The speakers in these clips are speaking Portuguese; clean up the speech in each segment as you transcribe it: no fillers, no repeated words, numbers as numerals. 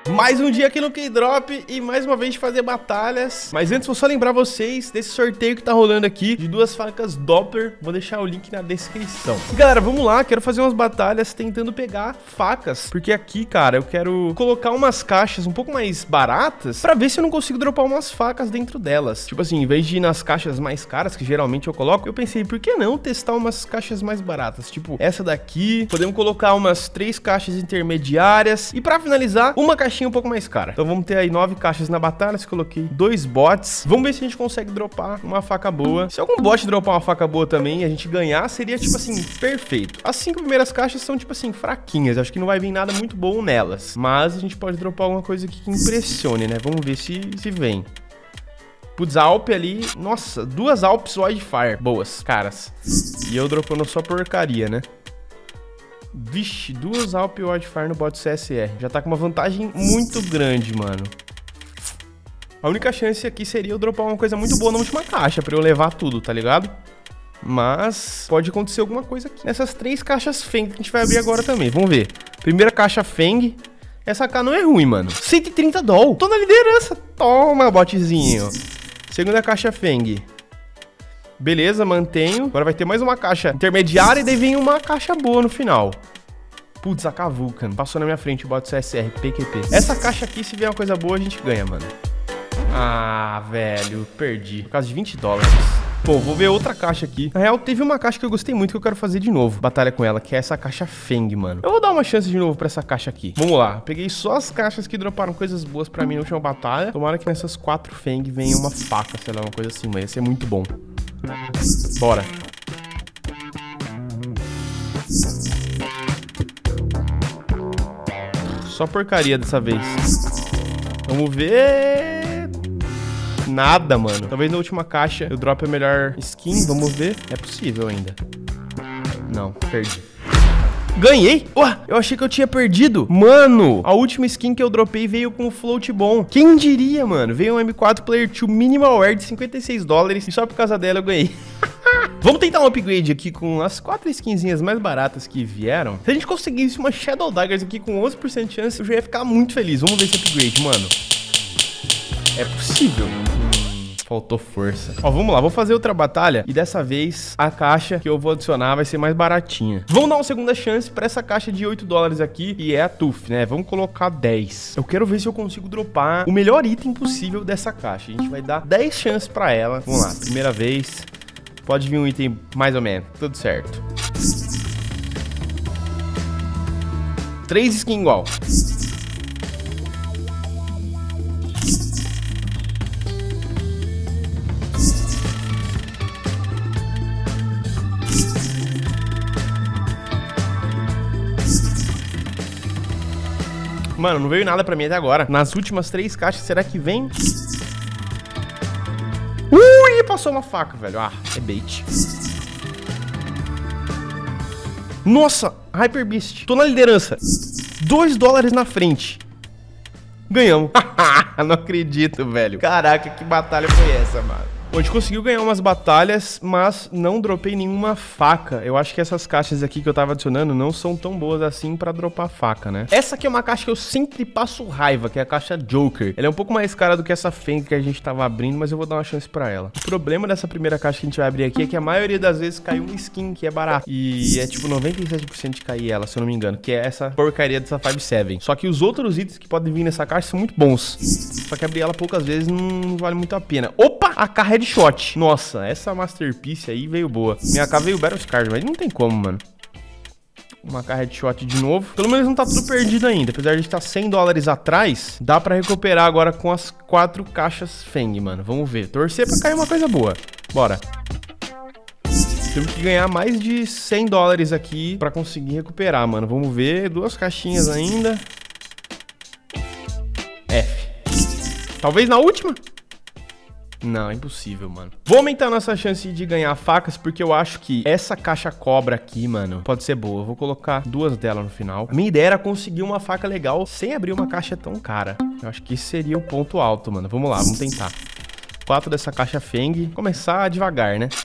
Mais um dia aqui no K-Drop e mais uma vez de fazer batalhas. Mas antes vou só lembrar vocês desse sorteio que tá rolando aqui de 2 facas Doppler. Vou deixar o link na descrição. E galera, vamos lá, quero fazer umas batalhas tentando pegar facas. Porque aqui, cara, eu quero colocar umas caixas um pouco mais baratas pra ver se eu não consigo dropar umas facas dentro delas. Tipo assim, em vez de ir nas caixas mais caras, que geralmente eu coloco, eu pensei, por que não testar umas caixas mais baratas? Tipo, essa daqui. Podemos colocar umas 3 caixas intermediárias. E pra finalizar, uma caixinha um pouco mais cara. Então vamos ter aí 9 caixas na batalha. Coloquei 2 bots. Vamos ver se a gente consegue dropar uma faca boa. Se algum bot dropar uma faca boa também e a gente ganhar, seria tipo assim, perfeito. As 5 primeiras caixas são tipo assim, fraquinhas. Acho que não vai vir nada muito bom nelas. Mas a gente pode dropar alguma coisa aqui que impressione, né? Vamos ver se vem. Putz, a Alp ali, nossa, 2 Alps Wildfire, boas, caras. E eu dropando só porcaria, né? Vixe, 2 Alp Wildfire no bot CSR. Já tá com uma vantagem muito grande, mano. A única chance aqui seria eu dropar uma coisa muito boa na última caixa, pra eu levar tudo, tá ligado? Mas pode acontecer alguma coisa aqui nessas 3 caixas Feng que a gente vai abrir agora também. Vamos ver. Primeira caixa Feng. Essa AK não é ruim, mano. 130 doll. Tô na liderança. Toma, botzinho. Segunda caixa Feng. Beleza, mantenho. Agora vai ter mais uma caixa intermediária e daí vem uma caixa boa no final. Putz, a Vulcan. Passou na minha frente o bot CSR, PQP. Essa caixa aqui, se vier uma coisa boa, a gente ganha, mano. Ah, velho, perdi. Por causa de 20 dólares. Pô, vou ver outra caixa aqui. Na real, teve uma caixa que eu gostei muito que eu quero fazer de novo. Batalha com ela, que é essa caixa Feng, mano. Eu vou dar uma chance de novo pra essa caixa aqui. Vamos lá. Peguei só as caixas que droparam coisas boas pra mim na última batalha. Tomara que nessas 4 Feng venha uma faca, sei lá, uma coisa assim, mas ia ser muito bom. Bora. Só porcaria dessa vez. Vamos ver... Nada, mano. Talvez na última caixa eu drope a melhor skin. Vamos ver. É possível ainda. Não, perdi. Ganhei! Ué, eu achei que eu tinha perdido. Mano, a última skin que eu dropei veio com o float bom. Quem diria, mano? Veio um M4 Player 2 Minimal Wear de 56 dólares e só por causa dela eu ganhei. Vamos tentar um upgrade aqui com as 4 skinzinhas mais baratas que vieram. Se a gente conseguisse uma Shadow Daggers aqui com 11% de chance, eu já ia ficar muito feliz. Vamos ver esse upgrade, mano. É possível. Faltou força. Ó, vamos lá, vou fazer outra batalha e dessa vez a caixa que eu vou adicionar vai ser mais baratinha. Vamos dar uma segunda chance pra essa caixa de 8 dólares aqui e é a TUF, né? Vamos colocar 10. Eu quero ver se eu consigo dropar o melhor item possível dessa caixa. A gente vai dar 10 chances pra ela. Vamos lá, primeira vez. Pode vir um item mais ou menos, tudo certo. 3 skins igual. Mano, não veio nada pra mim até agora. Nas últimas 3 caixas, será que vem? Ui, passou uma faca, velho. Ah, é bait. Nossa, Hyper Beast. Tô na liderança. 2 dólares na frente. Ganhamos. Não acredito, velho. Caraca, que batalha foi essa, mano? Bom, a gente conseguiu ganhar umas batalhas, mas não dropei nenhuma faca. Eu acho que essas caixas aqui que eu tava adicionando não são tão boas assim pra dropar faca, né? Essa aqui é uma caixa que eu sempre passo raiva, que é a caixa Joker. Ela é um pouco mais cara do que essa Feng que a gente tava abrindo, mas eu vou dar uma chance pra ela. O problema dessa primeira caixa que a gente vai abrir aqui é que a maioria das vezes cai uma skin que é barata. E é tipo 97% de cair ela, se eu não me engano, que é essa porcaria dessa 5.7. Só que os outros itens que podem vir nessa caixa são muito bons. Só que abrir ela poucas vezes não vale muito a pena. Opa! A carro Headshot. Nossa, essa Masterpiece aí veio boa. Minha AK veio Battle Scars, mas não tem como, mano. Uma AK Headshot de novo. Pelo menos não tá tudo perdido ainda. Apesar de estar 100 dólares atrás, dá pra recuperar agora com as 4 caixas Feng, mano. Vamos ver. Torcer pra cair uma coisa boa. Bora. Temos que ganhar mais de 100 dólares aqui pra conseguir recuperar, mano. Vamos ver. 2 caixinhas ainda. F. Talvez na última? Não, é impossível, mano. Vou aumentar nossa chance de ganhar facas, porque eu acho que essa caixa cobra aqui, mano, pode ser boa. Eu vou colocar 2 delas no final. A minha ideia era conseguir uma faca legal sem abrir uma caixa tão cara. Eu acho que esse seria o ponto alto, mano. Vamos lá, vamos tentar. 4 dessa caixa Feng. Começar devagar, né?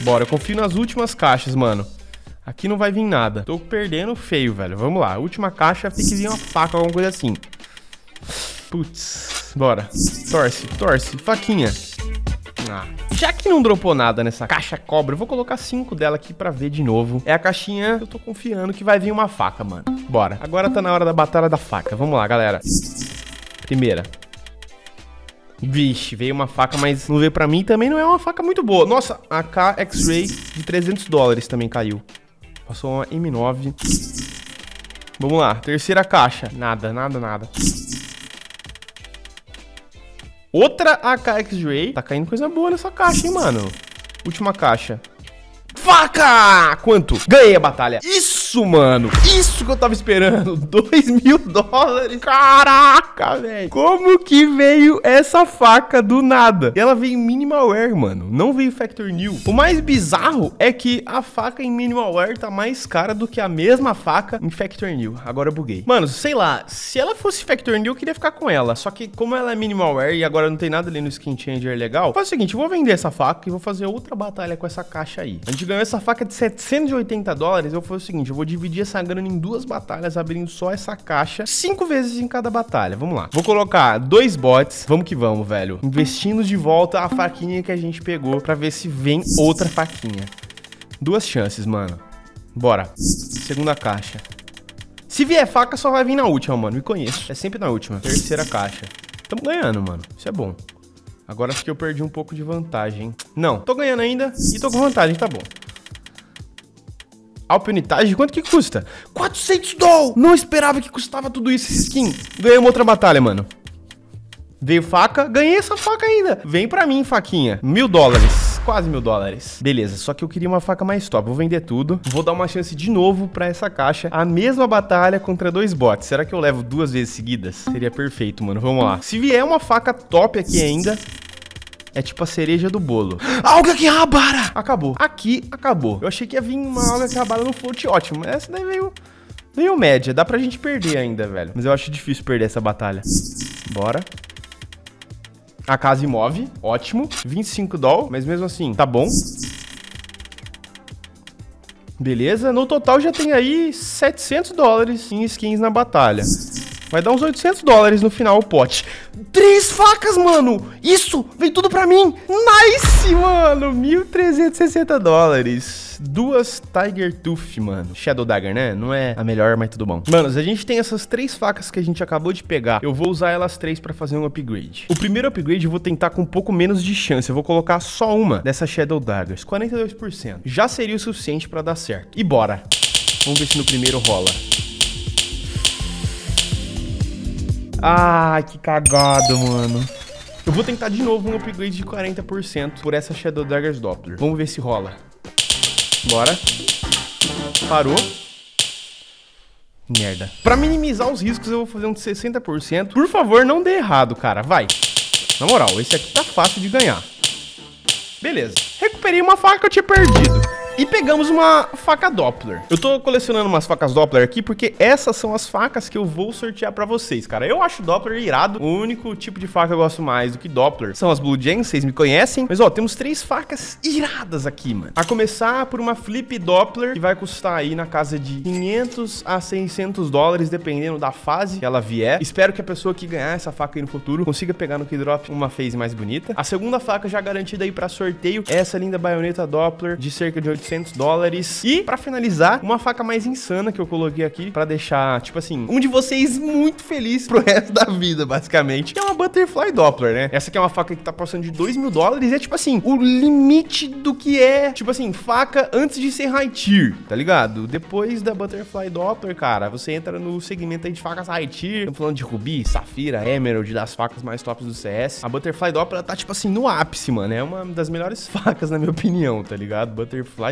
Bora, eu confio nas últimas caixas, mano. Aqui não vai vir nada. Tô perdendo feio, velho. Vamos lá. Última caixa tem que vir uma faca, alguma coisa assim. Putz. Bora. Torce, torce. Faquinha. Ah. Já que não dropou nada nessa caixa cobra, eu vou colocar 5 dela aqui pra ver de novo. É a caixinha que eu tô confiando que vai vir uma faca, mano. Bora. Agora tá na hora da batalha da faca. Vamos lá, galera. Primeira. Vixe, veio uma faca, mas não veio pra mim. Também não é uma faca muito boa. Nossa, a AK X-Ray de $300 também caiu. Passou uma M9. Vamos lá, terceira caixa. Nada, nada, nada. Outra AK X-Ray. Tá caindo coisa boa nessa caixa, hein, mano. Última caixa. Faca! Quanto? Ganhei a batalha. Isso, mano. Isso que eu tava esperando. $2.000. Caraca, velho. Como que veio essa faca do nada? E ela veio em Minimalware, mano. Não veio Factory New. O mais bizarro é que a faca em Minimalware tá mais cara do que a mesma faca em Factory New. Agora eu buguei. Mano, sei lá. Se ela fosse Factory New, eu queria ficar com ela. Só que como ela é Minimalware e agora não tem nada ali no Skin Changer legal, faz o seguinte, eu vou vender essa faca e vou fazer outra batalha com essa caixa aí. A gente ganhou essa faca de $780, eu vou fazer o seguinte, eu vou dividir essa grana em 2 batalhas, abrindo só essa caixa 5 vezes em cada batalha. Vamos lá. Vou colocar 2 bots. Vamos que vamos, velho. Investindo de volta a faquinha que a gente pegou pra ver se vem outra faquinha. 2 chances, mano. Bora. Segunda caixa. Se vier faca, só vai vir na última, mano. Me conheço. É sempre na última. Terceira caixa. Tamo ganhando, mano. Isso é bom. Agora acho que eu perdi um pouco de vantagem, hein? Não, tô ganhando ainda e tô com vantagem, tá bom. Alpinitage, quanto que custa? $400! Não esperava que custava tudo isso, esse skin. Ganhei uma outra batalha, mano. Veio faca, ganhei essa faca ainda. Vem pra mim, faquinha. $1.000. Quase $1.000. Beleza, só que eu queria uma faca mais top. Vou vender tudo. Vou dar uma chance de novo pra essa caixa. A mesma batalha contra 2 bots. Será que eu levo 2 vezes seguidas? Seria perfeito, mano. Vamos lá. Se vier uma faca top aqui ainda... É tipo a cereja do bolo. Alga que rabara! Acabou. Aqui, acabou. Eu achei que ia vir uma alga que rabara no float ótimo. Mas essa daí veio média. Dá pra gente perder ainda, velho. Mas eu acho difícil perder essa batalha. Bora. A casa imóvel. Ótimo. $25. Mas mesmo assim, tá bom. Beleza. No total já tem aí $700 em skins na batalha. Vai dar uns $800 no final o pote. 3 facas, mano! Isso! Vem tudo pra mim! Nice, mano! $1.360. 2 Tiger Tooth, mano. Shadow Dagger, né? Não é a melhor, mas tudo bom. Manos, a gente tem essas 3 facas que a gente acabou de pegar. Eu vou usar elas 3 pra fazer um upgrade. O primeiro upgrade eu vou tentar com um pouco menos de chance. Eu vou colocar só uma dessas Shadow Daggers. 42%. Já seria o suficiente pra dar certo. E bora! Vamos ver se no primeiro rola. Ai, que cagado, mano. Eu vou tentar de novo um upgrade de 40% por essa Shadow Daggers Doppler. Vamos ver se rola. Bora. Parou. Merda. Pra minimizar os riscos, eu vou fazer um de 60%. Por favor, não dê errado, cara. Vai. Na moral, esse aqui tá fácil de ganhar. Beleza. Recuperei uma faca que eu tinha perdido. E pegamos uma faca Doppler. Eu tô colecionando umas facas Doppler aqui porque essas são as facas que eu vou sortear pra vocês, cara. Eu acho Doppler irado. O único tipo de faca que eu gosto mais do que Doppler são as Blue Gems, vocês me conhecem. Mas, ó, temos 3 facas iradas aqui, mano. A começar por uma Flip Doppler, que vai custar aí na casa de $500 a $600, dependendo da fase que ela vier. Espero que a pessoa que ganhar essa faca aí no futuro consiga pegar no Keydrop uma phase mais bonita. A segunda faca já garantida aí pra sorteio é essa linda baioneta Doppler de cerca de $800. E pra finalizar, uma faca mais insana que eu coloquei aqui pra deixar, tipo assim, um de vocês muito feliz pro resto da vida, basicamente. Que é uma Butterfly Doppler, né? Essa aqui é uma faca que tá passando de $2.000 e é tipo assim, o limite do que é, tipo assim, faca antes de ser high tier, tá ligado? Depois da Butterfly Doppler, cara, você entra no segmento aí de facas high tier. Estamos falando de Ruby, Safira, Emerald, das facas mais tops do CS. A Butterfly Doppler tá tipo assim, no ápice, mano. É uma das melhores facas, na minha opinião, tá ligado? Butterfly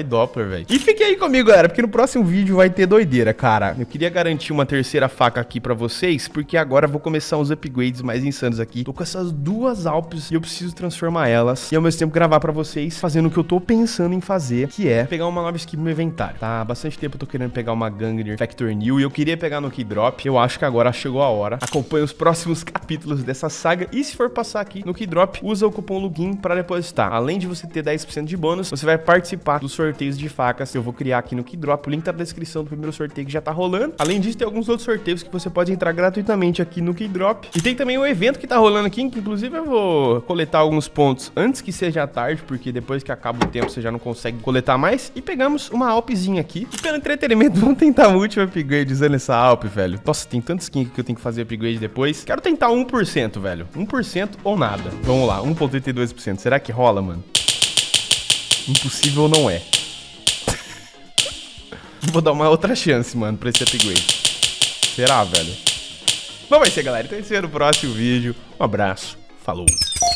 Doppler, velho. E fique aí comigo, galera, porque no próximo vídeo vai ter doideira, cara. Eu queria garantir uma terceira faca aqui pra vocês, porque agora eu vou começar uns upgrades mais insanos aqui. Tô com essas duas Alpes e eu preciso transformar elas e ao mesmo tempo gravar pra vocês, fazendo o que eu tô pensando em fazer, que é pegar uma nova skin no meu inventário. Tá, há bastante tempo eu tô querendo pegar uma Gungnir Factor New e eu queria pegar no Keydrop. Eu acho que agora chegou a hora. Acompanhe os próximos capítulos dessa saga e se for passar aqui no Keydrop, usa o cupom LUGIN pra depositar. Além de você ter 10% de bônus, você vai participar dos sorteios de facas que eu vou criar aqui no Keydrop. O link tá na descrição do primeiro sorteio que já tá rolando. Além disso, tem alguns outros sorteios que você pode entrar gratuitamente aqui no Keydrop. E tem também o evento que tá rolando aqui, que inclusive eu vou coletar alguns pontos antes que seja tarde, porque depois que acaba o tempo você já não consegue coletar mais. E pegamos uma Alpezinha aqui. E pelo entretenimento, vamos tentar o último upgrade usando essa Alpe, velho. Nossa, tem tanta skin aqui que eu tenho que fazer upgrade depois. Quero tentar 1%, velho. 1% ou nada. Vamos lá, 1,82%. Será que rola, mano? Impossível não é. Vou dar uma outra chance, mano, pra esse upgrade. Será, velho? Bom, vai ser, galera. Então esse é o próximo vídeo. Um abraço. Falou.